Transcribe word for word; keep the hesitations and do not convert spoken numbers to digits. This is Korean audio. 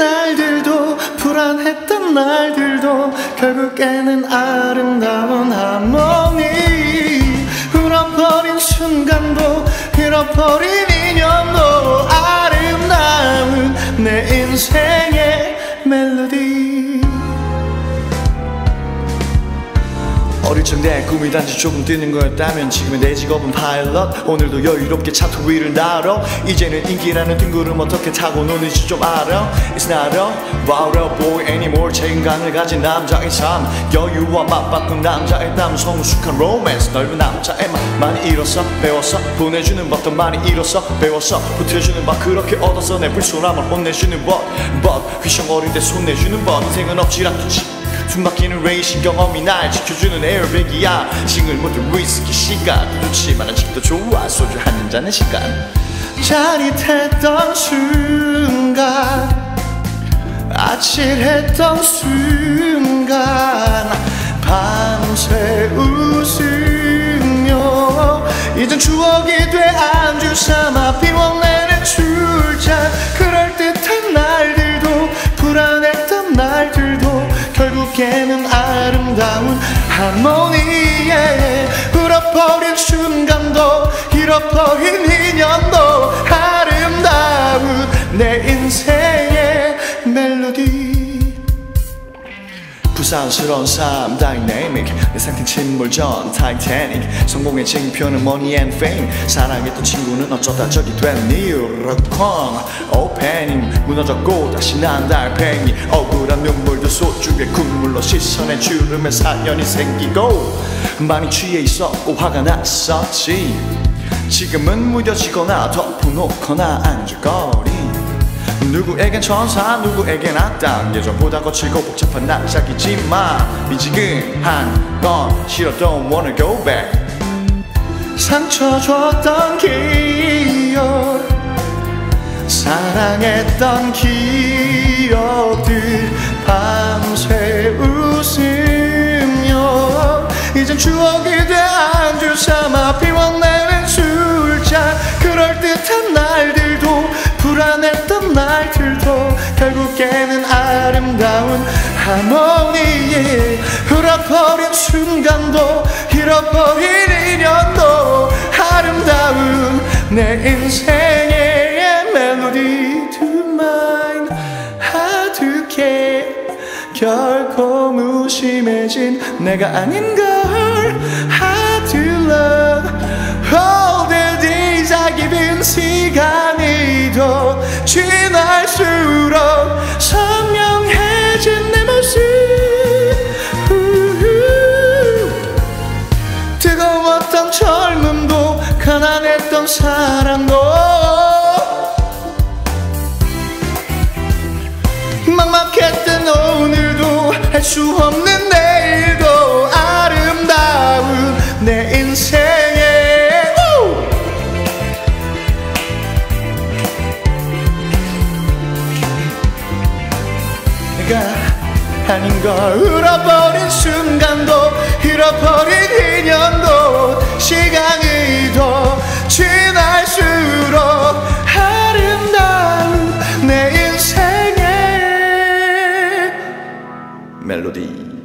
날들도 불안했던 날들도 결국에는 아름다운 하모니. 울어버린 순간도 잃어버린 인연도 아름다운 내 인생의 멜로디. 어릴 적 내 꿈이 단지 조금 뛰는 거였다면 지금의 내 직업은 파일럿. 오늘도 여유롭게 차트 위를 날아. 이제는 인기라는 뜬구름 어떻게 타고 노는지 좀 알아. It's not a about a boy anymore. 책임감을 가진 남자의 삶, 여유와 맞바꾼 남자의 땀, 성숙한 로맨스, 넓은 남자의 맘. 많이 잃었어 배웠어 보내주는 법도 많이 잃었어 배웠어 보태주는 법 그렇게 얻어서 내 불손함을 혼내주는 법. But 휘청거릴 때 손내주는 법. 인생은 엎치락뒤치 숨막히는 레이싱 경험이 날 지켜주는 에어백이야. 싱글 모드 위스키 시간 좋지만 아직도 좋아 소주 한 잔의 시간. 짜릿했던 순간 아찔했던 순간 밤새 웃으며 이젠 추억이 돼 안주 삼아 비워내는 술잔. 그럴듯한 날들도 불안했던 날들도 결국에는 아름다운 하모니에. 울어버린 순간도 잃어버린 인연도 아름다운 내 인생의 멜로디. 부산스러운 삶 다이내믹 내 상태 침몰 전 타이타닉. 성공의 징표는 money and fame. 사랑했던 친구는 어쩌다 적이 된 뉴로콘 오페닝. 무너졌고 다시 난 달팽이. 억울한 눈물도 소주에 국물로 시선에 주름에 사연이 생기고. 많이 취해 있었고 화가 났었지. 지금은 무뎌지거나 덮어놓거나 안주거리. 누구에겐 천사 누구에겐 악당. 예전보다 거칠고 복잡한 낯짝이지만 미지근한 건 싫어 don't wanna go back. 상처 줬던 기억 사랑했던 기억들 밤새 웃으며 이젠 추억이 돼 안주 삼아 비워내는 술잔. 그럴듯한 날들도 불안했던 날들도 결국에는 아름다운 하모니에. 흘러버린 순간도 잃어버린 인연도 아름다운 내 인생의 멜로디. To mine 하두게 결코 무심해진 내가 아닌걸. How to love all the days I give in. 시간이 더 지날수록 선명해진 내 모습. 우후. 뜨거웠던 젊음도 가난했던 사랑도 막막했던 오늘도 할 수 없는 내일도 아름다운 내 인생에. 우! 내가 아닌 걸. 울어버린 순간도 잃어버린 인연도 시간이 더 지날수록 아름다운 내 인생의 멜로디.